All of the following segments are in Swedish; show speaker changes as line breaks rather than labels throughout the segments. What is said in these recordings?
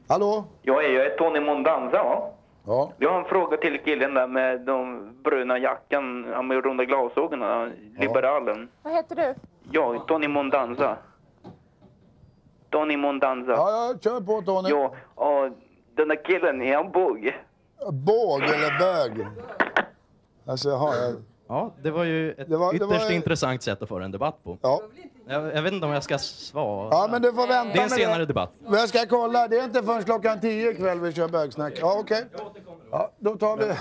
Hallå?
Ja, jag är Tony Mondanza, va?
Ja.
Jag har en fråga till killen där med de bruna jackan, med runda glasögonen, liberalen.
Vad heter du?
Ja, Tony Mondanza. Tony Mondanza.
Ja, kör på Tony.
Ja, och den där killen, är han båg?
Båg eller bög? Alltså,
Ja, det var ju ett intressant sätt att föra en debatt på.
Ja.
Jag vet inte om jag ska svara.
Ja, men du får vänta.
Det är en senare debatt.
Men jag ska kolla, det är inte förrän klockan 10 ikväll vi kör bögsnack. Ja, okej. Ja, då tar vi...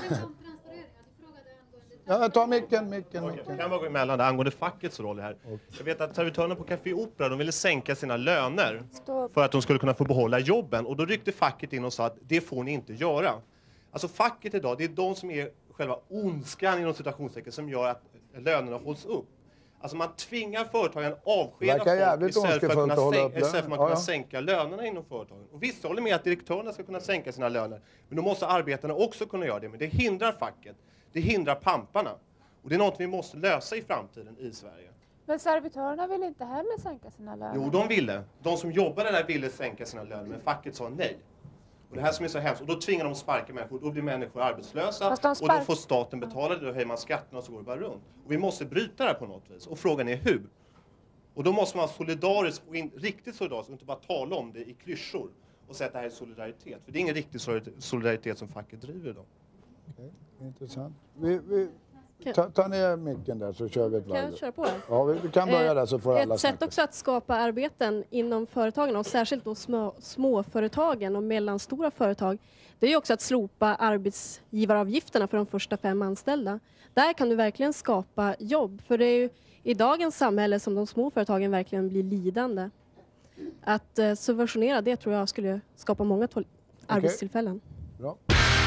Ja, ta micken.
Jag kan bara gå emellan där angående fackets roll här. Jag vet att servitörerna på Café Opera, de ville sänka sina löner för att de skulle kunna få behålla jobben. Och då ryckte facket in och sa att det får ni inte göra. Alltså facket idag, det är de som är själva ondskan inom citationstecken som gör att lönerna hålls upp. Alltså man tvingar företagen att avskeda folk istället för att man kunna sänka lönerna inom företagen. Och visst, jag håller med att direktörerna ska kunna sänka sina löner. Men då måste arbetarna också kunna göra det. Men det hindrar facket. Det hindrar pamparna. Och det är något vi måste lösa i framtiden i Sverige.
Men servitörerna vill inte heller sänka sina löner.
Jo, de ville. De som jobbade där ville sänka sina löner. Men facket sa nej. Och det här som är så hemskt. Och då tvingar de att sparka människor. Då blir människor arbetslösa. Och då får staten betala det. Då höjer man skatterna och så går det bara runt. Och vi måste bryta det här på något vis. Och frågan är hur. Och då måste man solidariskt och riktigt solidariskt. Och inte bara tala om det i klyschor. Och säga att det här är solidaritet. För det är ingen riktig solidaritet som facket driver idag.
Okej, intressant. Ta ner micken där så kör vi ett varv.
Kan jag köra på det?
Ja, vi kan börja där så får alla
ett sätt också att skapa arbeten inom företagen och särskilt då småföretagen och mellanstora företag. Det är ju också att slopa arbetsgivaravgifterna för de första 5 anställda. Där kan du verkligen skapa jobb. För det är ju i dagens samhälle som de små företagen verkligen blir lidande. Att subventionera det tror jag skulle skapa många arbetstillfällen.
Bra.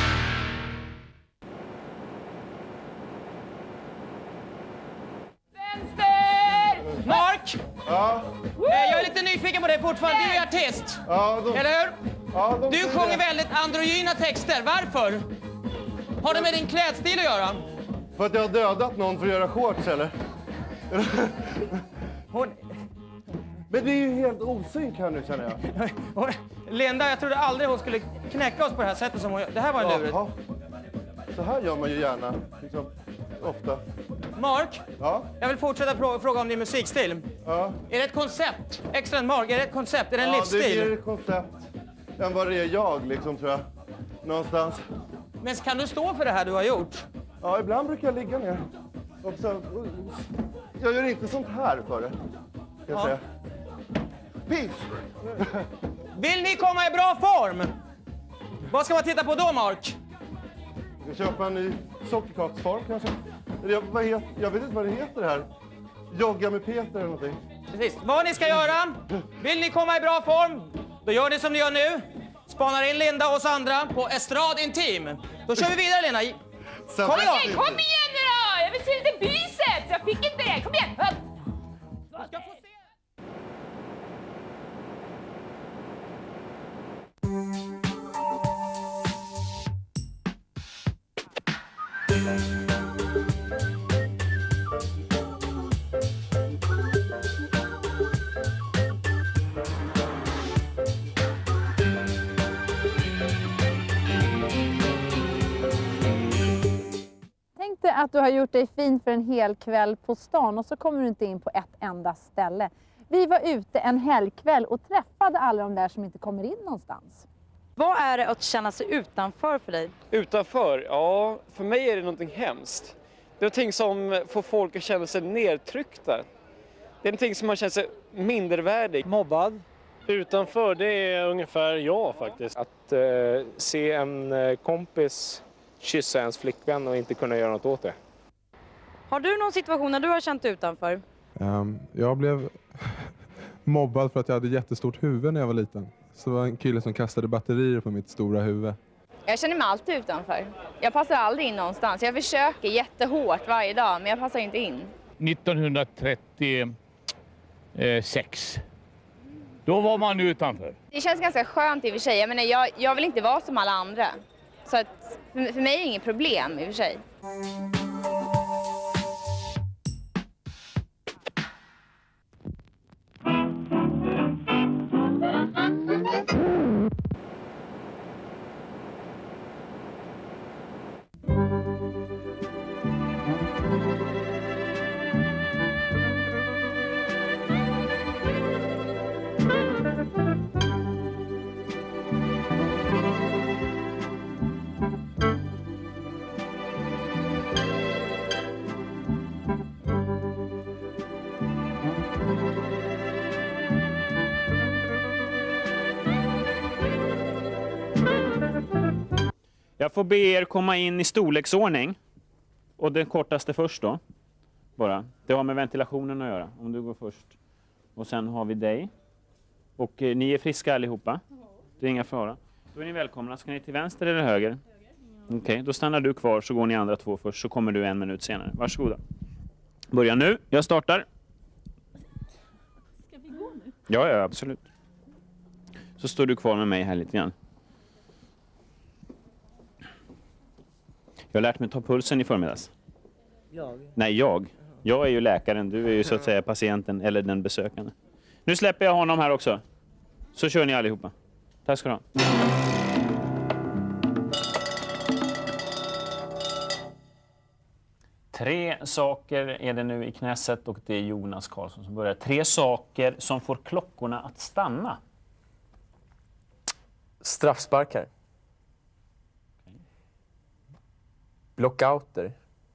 Mark!
Ja?
Jag är lite nyfiken på dig fortfarande. Du är artist.
Ja,
eller hur?
Ja,
du sjunger väldigt androgyna texter. Varför? Har det med din klädstil att göra?
För att jag har dödat någon för att göra shorts, eller? Men det är ju helt osynk här nu, känner jag.
Linda, jag trodde aldrig hon skulle knäcka oss på det här sättet som hon gör. Det här var en lurigt.
Så här gör man ju gärna, liksom, ofta.
Mark, jag vill fortsätta fråga om din musikstil.
Ja.
Är det ett koncept? Extra än Mark, är det ett koncept? Är det en livsstil?
Ja, det är mer ett koncept än vad det är jag, liksom, tror jag. Någonstans.
Men kan du stå för det här du har gjort?
Ja, ibland brukar jag ligga ner. Också, jag gör inte sånt här för det, kan jag säga. Peace!
Vill ni komma i bra form? Vad ska man titta på då, Mark?
Jag ska köpa en ny sockerkaksform, kanske. Jag vet inte vad det heter här. Jogga med Peter eller någonting.
Precis. Vad ni ska göra? Vill ni komma i bra form? Då gör ni som ni gör nu. Spanar in Linda och oss andra på Estrad Intim. Då kör vi vidare, Linda.
Kom igen nu då! Jag vill se lite biceps! Jag fick inte det. Kom igen!
Jag ska få se.
Tänk dig att du har gjort dig fin för en hel kväll på stan och så kommer du inte in på ett enda ställe. Vi var ute en helgkväll och träffade alla de där som inte kommer in någonstans.
Vad är det att känna sig utanför för dig?
Utanför? Ja, för mig är det någonting hemskt. Det är någonting som får folk att känna sig nedtryckta. Det är någonting som man känner sig mindervärdig.
Mobbad. Utanför, det är ungefär jag faktiskt.
Att se en kompis kyssa ens flickvän och inte kunna göra något åt det.
Har du någon situation när du har känt utanför?
Jag blev mobbad för att jag hade jättestort huvud när jag var liten. Så det var en kille som kastade batterier på mitt stora huvud.
Jag känner mig alltid utanför. Jag passar aldrig in någonstans. Jag försöker jättehårt varje dag, men jag passar inte in.
1936. Då var man utanför.
Det känns ganska skönt i och för sig. Jag menar, jag vill inte vara som alla andra. Så att, för mig är det inget problem i och för sig.
Jag får be er komma in i storleksordning. Och den kortaste först då. Bara. Det har med ventilationen att göra. Om du går först. Och sen har vi dig. Och ni är friska allihopa. Det är inga fara. Då är ni välkomna. Ska ni till vänster eller höger? Okej, då stannar du kvar så går ni andra två först. Så kommer du 1 minut senare. Varsågoda. Börja nu. Jag startar.
Ska vi gå nu?
Ja, absolut. Så står du kvar med mig här lite grann. Jag har lärt mig att ta pulsen i förmiddags. Nej, jag. Jag är ju läkaren. Du är ju så att säga patienten eller den besökande. Nu släpper jag honom här också. Så kör ni allihopa. Tack ska du ha. Tre saker är det nu i Knesset och det är Jonas Karlsson som börjar. 3 saker som får klockorna att stanna.
Straffsparkar. Blockouter.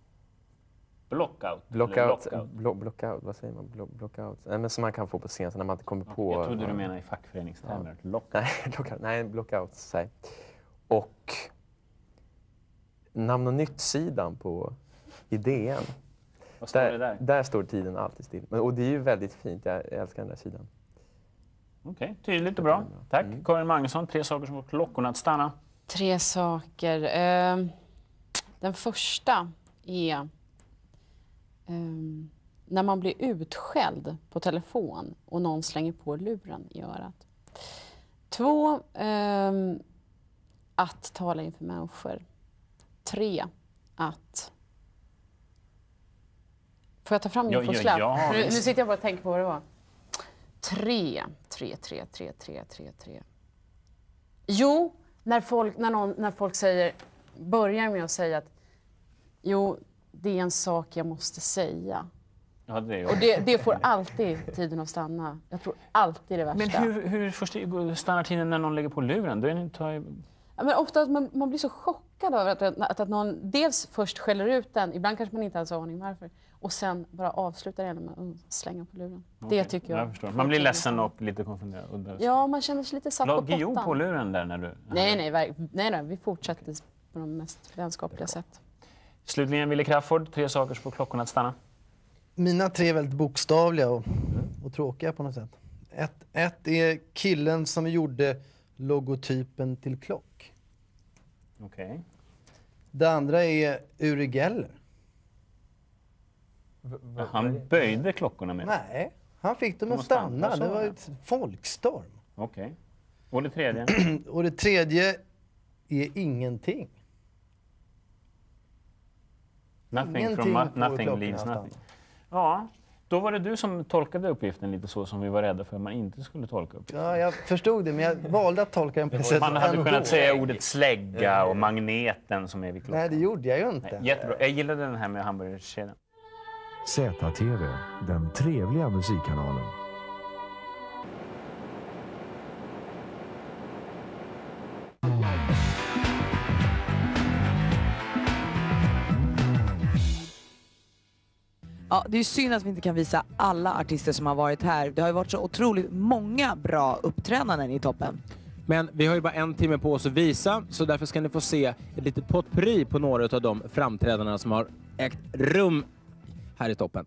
Blockout.
Vad säger man? Blockout. Nej, men som man kan få på scen när man inte kommer på.
Jag trodde du menar i fackföreningstermer.
Nej, blockout. Säg. Och namn och nytt-sidan på idén.
Vad står det där?
Där står tiden alltid still. Och det är ju väldigt fint. Jag älskar den där sidan.
Okej, tydligt och bra. Tack. Karin Magnusson, 3 saker som får klockorna att stanna.
3 saker. Den första är när man blir utskälld på telefon och någon slänger på luren i örat. 2, att tala inför människor. 3, att... Får jag ta fram min förslag? Nu sitter jag bara och tänker på vad det var. 3. Jo, när folk börjar med att säga att jo, det är en sak jag måste säga.
Ja,
och det får alltid tiden att stanna. Jag tror alltid det värsta.
Men hur stannar tiden när någon lägger på luren? Då är ni
men ofta att man blir så chockad över att någon dels först skäller ut den, ibland kanske man inte ens har aning varför, och sen bara avslutar det med att slänga på luren. Okay, det tycker jag.
Förstår. Man blir ledsen och lite konfunderad.
Ja, man känner sig lite satt på pottan.
Låg på luren där när du...
Nej, vi fortsätter på de mest vänskapliga sätt.
Slutligen, Wille Crafoord, 3 saker som får klockorna att stanna.
Mina 3 är väldigt bokstavliga och tråkiga på något sätt. Ett är killen som gjorde logotypen till klock.
Okej.
Det andra är Uri Geller.
Han böjde klockorna med?
Nej, han fick dem att stanna. Det var ett folkstorm.
Okej. Och det tredje?
Och det tredje är ingenting.
Nothing leaves nothing. Ja, då var det du som tolkade uppgiften lite så som vi var rädda för att man inte skulle tolka uppgiften.
Ja, jag förstod det, men jag valde att tolka den på det sättet.
Man hade kunnat säga ordet slägga och magneten som är vid klockan.
Nej, det gjorde jag ju inte.
Nej, jättebra. Jag gillade den här med hamburgerkedjan.
ZTV, den trevliga musikkanalen.
Ja, det är synd att vi inte kan visa alla artister som har varit här. Det har ju varit så otroligt många bra uppträdanden i toppen.
Men vi har ju bara 1 timme på oss att visa, så därför ska ni få se ett litet potpurri på några av de framträdandena som har ägt rum här i toppen.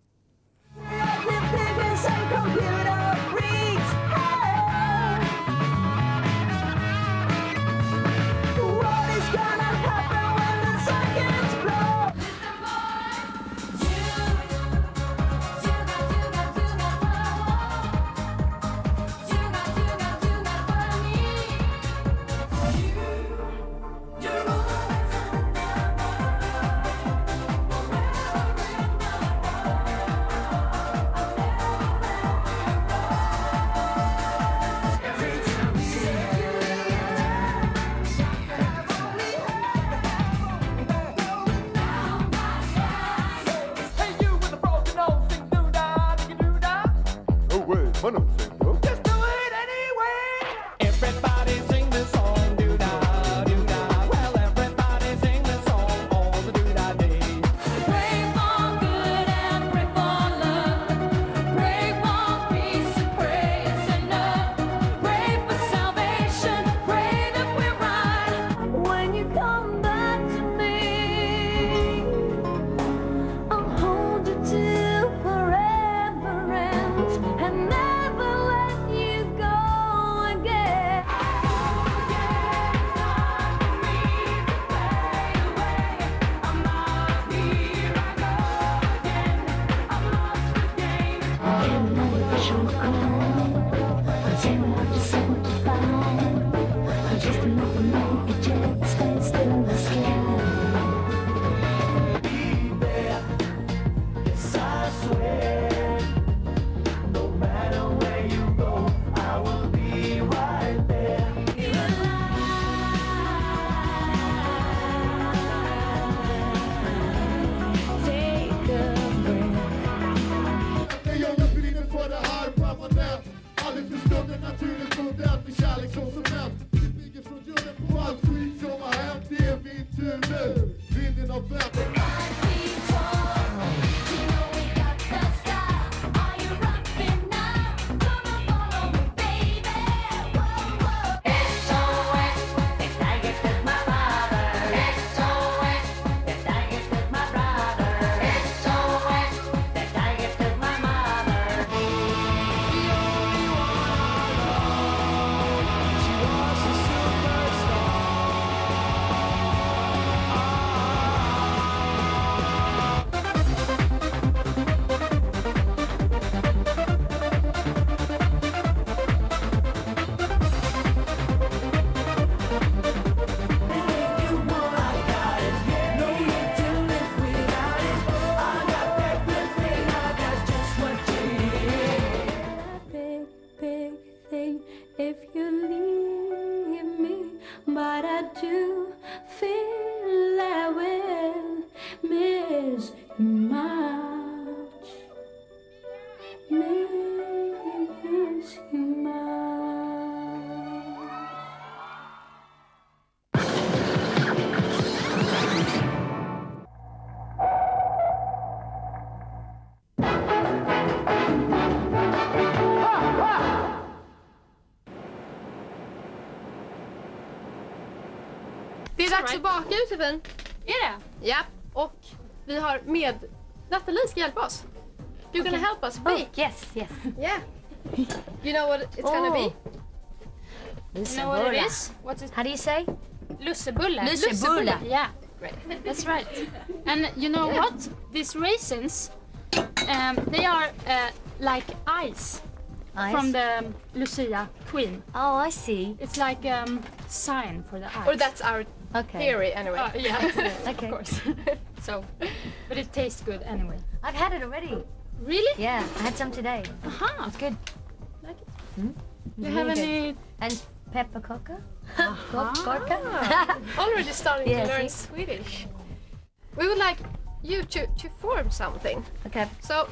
dags att baka, Josefin.
Är det?
Ja, och vi har med... Nathalie ska hjälpa oss. You're gonna help us bake.
Oh, yes.
Yeah. You know what it's gonna be?
You know what it is? What's it?
How do you say?
Lussebulle.
Lussebulle.
Yeah, that's right. And you know what? These raisins, they are like ice from the Lucia Queen.
Oh, I see.
It's like sign for the ice.
Or that's our theory anyway.
Yeah,
Okay.
of course. So, but it tastes good anyway.
I've had it already.
Really?
Yeah, I had some today.
Aha.
It's good.
Like it?
Mm?
Do you have any...
And pepper coca?
Gorka?
Already starting
Yes,
to learn
yes.
Swedish. We would like you to form something.
Okay.
So,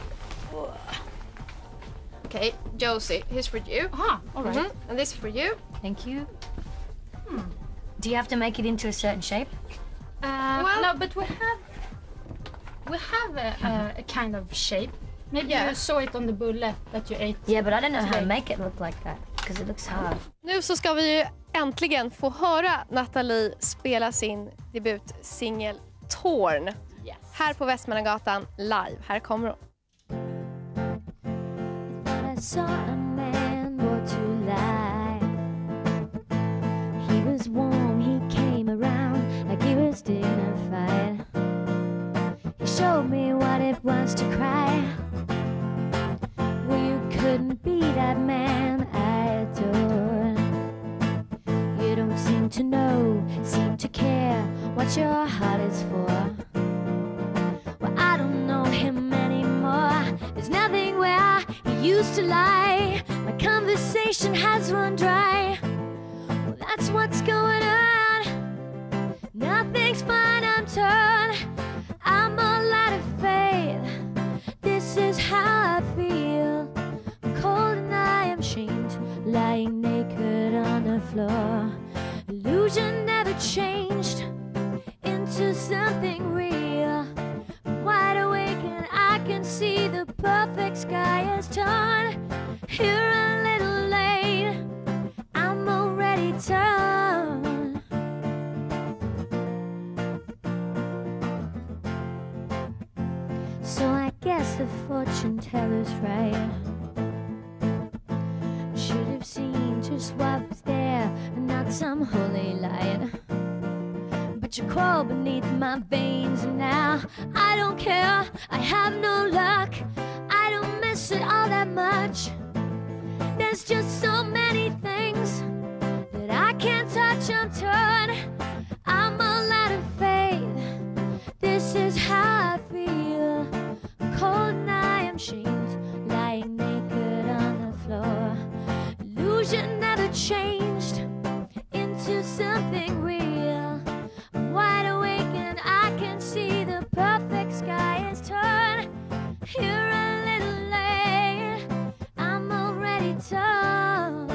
okay, Josie, here's for you.
Aha, all right.
And this is for you.
Thank you. Do you have to make it into a certain shape?
Well, no, but we have a kind of shape. Maybe you saw it on the bulle that you ate.
Yeah, but I don't know how to make it look like that because it looks hard.
Nu så ska vi ju äntligen få höra Nathalie spela sin debutsingel Torn.
Yes.
Här på Västmannagatan live. Här kommer hon.
I saw a man brought to life. He was warm, he came around like he was dignified. He showed me what it was to cry. Well, you couldn't be that man I adored. You don't seem to know, seem to care what your heart is for. Well, I don't know him anymore. There's nothing where he used to lie. My conversation has run dry. Well, that's what's going on. Nothing's fine, I'm torn. I'm all out of faith. This is how I feel. I'm cold and I am shamed, lying naked on the floor. Illusion never changed into something real. I'm wide awake and I can see the perfect sky is torn. You're a little late, I'm already torn. So I guess the fortune teller's right. I should have seen just what was there and not some holy light. But you crawl beneath my veins and now I don't care, I have no luck. I don't miss it all that much. There's just so many things that I can't touch, I'm torn. I'm all out of faith. This is how I feel. I'm cold and I am shamed, lying naked on the floor. Illusion never changed into something real. I'm wide awake and I can see the perfect sky is torn. You're a little late, I'm already torn.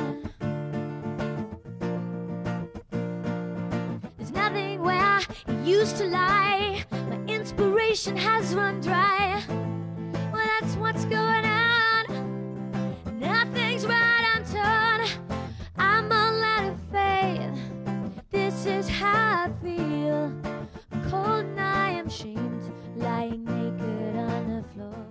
There's nothing where he used to lie. My inspiration has run dry. Well, that's what's going on. Nothing's right, I'm torn. I'm all out of faith. This is how I feel. I'm cold and I am shamed, lying naked on the floor.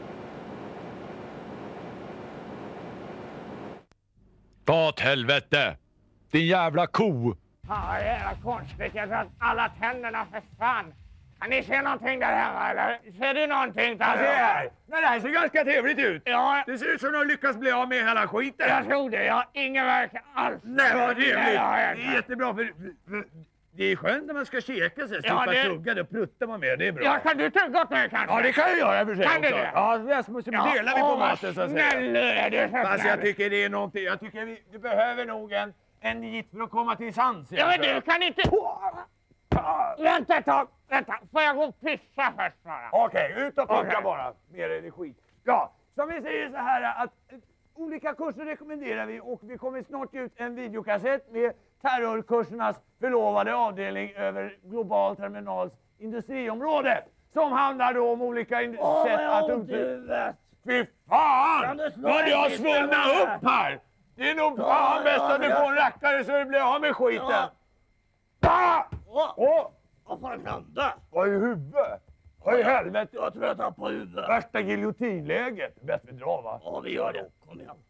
Ta åt helvete! Din jävla ko!
Ja, det är konstigt. Jag tror att alla tänderna försvann. Kan ni se någonting där hemma eller? Ser du någonting där?
Jag ser. Men det här ser ganska trevligt ut.
Ja.
Det ser ut som de lyckas bli av med hela skiten.
Jag tror det. Jag har ingen verk alls.
Nej, vad trevligt.
Nej,
det är jättebra för det är skönt när man ska käka sig. Slippa tugga, då pruttar man med. Det är bra.
Ja, kan du tugga åt mig kanske?
Ja, det kan jag göra för sig
kan
också.
Du det?
Ja, så delar vi på maten så att säga.
Snälla, det är så
fast jag tycker det är någonting. Jag tycker du behöver nog en nit för att komma till sans.
Ja, men du kan inte... Vänta ett tag. Vänta, får jag gå och pissa först bara?
Okej, ut och picka bara. Mer energi. Ja, som vi säger så här att olika kurser rekommenderar vi och vi kommer snart ut en videokassett med terrorkursernas förlovade avdelning över Global Terminals industriområde. Som handlar då om olika sätt att upptäcka. Fy fan! Vad du har svullnat upp här! Det är nog fan bäst att du får en rackare så du blir av med skiten. Vad fan hände? Vad i huvudet? Vad i helvete? Jag tror jag tappade huvudet. Värsta giljotinläget. Bäst vi drar, va? Ja, vi gör det. Kom igen.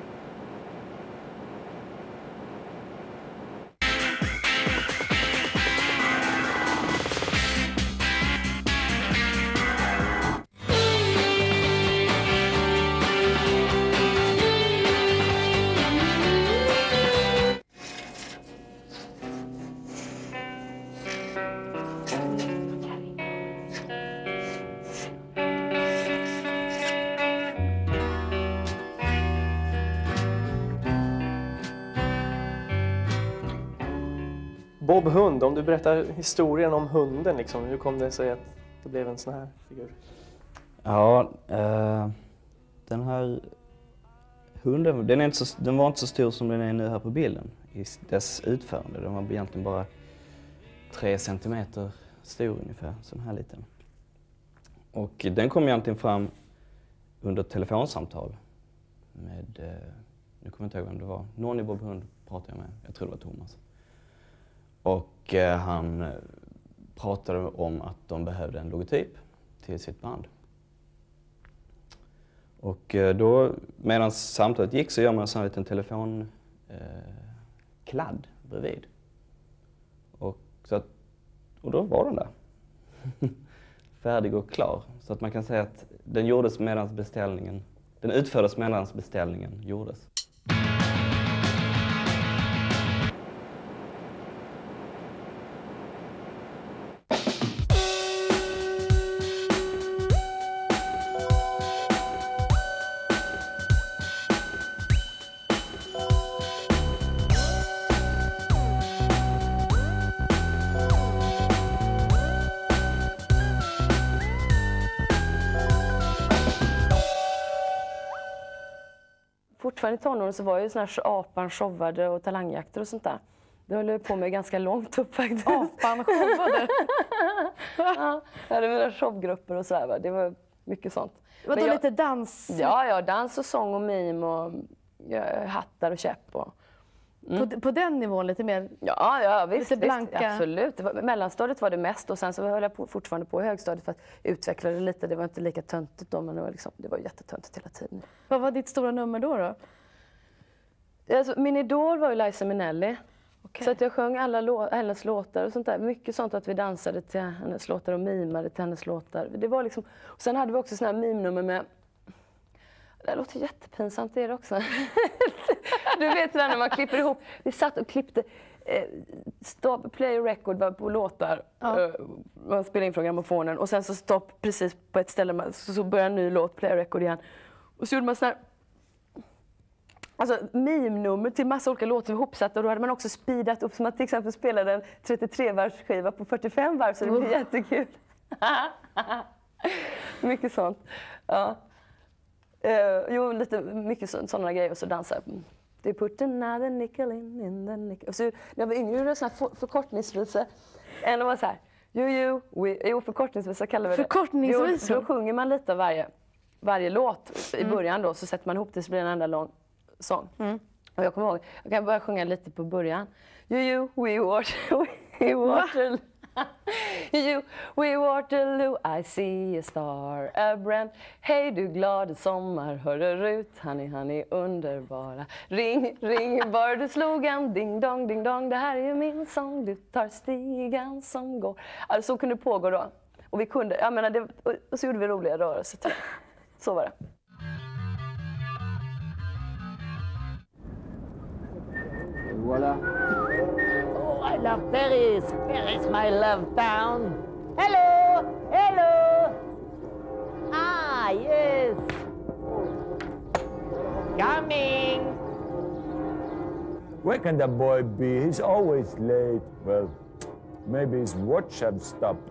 Bob Hund, om du berättar historien om hunden, liksom, hur kom det sig att det blev en sån här figur?
Ja, den här hunden, den var inte så stor som den är nu här på bilden i dess utförande. Den var egentligen bara 3 centimeter stor ungefär, sån här liten. Och den kom egentligen fram under ett telefonsamtal med, nu kommer jag inte ihåg vem det var, någon i Bob Hund pratade jag med, jag tror det var Thomas. Och han pratade om att de behövde en logotyp till sitt band. Och då, medan samtalet gick, så gör man en sån här liten telefonkladd bredvid. Och då var den där. Färdig och klar. Så att man kan säga att den gjordes medan beställningen, den utfördes medan beställningen gjordes.
Fortfarande i tonåren så var jag ju sån här apan showade och talangjakter och sånt där. Det höll jag på med ganska långt upp faktiskt.
Apan showade?
Ja, jag hade mina showgrupper och sådär. Det var mycket sånt.
Var det lite dans?
Ja, dans och sång och mime och hattar och käpp. Och,
på den nivån lite mer?
Ja, visst.
Lite blanka?
Visst, absolut. Mellanstadiet var det mest och sen så höll jag fortfarande på i högstadiet för att utveckla det lite. Det var inte lika töntigt då, men det var jättetöntigt hela tiden.
Vad var ditt stora nummer då?
Alltså, min idol var ju Liza Minnelli. Okay. Så att jag sjöng alla hennes låtar och sånt där. Mycket sånt att vi dansade till hennes låtar och mimade till hennes låtar. Det var liksom, och sen hade vi också såna här mimnummer med... Det låter jättepinsamt, det är det också. Du vet när man klipper ihop. Vi satt och klippte stopp, play record på låtar. Ja. Man spelade in från grammofonen och sen så stopp precis på ett ställe. Så började en ny låt, play record igen. Och så gjorde man sån här... Alltså mimnummer till massa olika låtar ihopsatta och då hade man också speedat upp, som man till exempel spelade en 33-varvsskiva på 45 varv, så det blev jättekul. Mycket sånt. Ja. Mycket sådana grejer och så dansar. They put another nickel in the nickel. Och så när jag var yngre gjorde jag sån här förkortningsvisa. En var så här, förkortningsvisa kallar vi det.
Förkortningsvisa?
Då sjunger man lite av varje låt i början då, så sätter man ihop det så blir det en enda lång sång. Och jag kommer ihåg, jag kan börja sjunga lite på början. We Waterloo. We Waterloo, I see a star, a brand. Hej du glada sommar, hör ut, honey, underbara. Ring, ring, var du slog en ding dong, det här är ju min sång, du tar stigen som går. Alltså så kunde det pågå då. Och vi kunde, jag menar, och så gjorde vi roliga rörelser till. Så var det.
Voilà. Oh, I love Paris. Paris, my love town. Hello, hello. Ah, yes. Coming.
Where can that boy be? He's always late. Well, maybe his watch have stopped.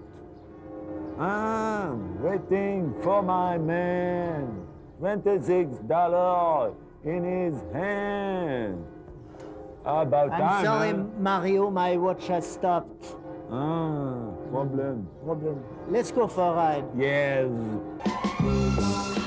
I'm waiting for my man. $26 in his hand. About time,
I'm sorry,
huh?
Mario, my watch has stopped.
Problem.
Let's go for a ride.
Yes.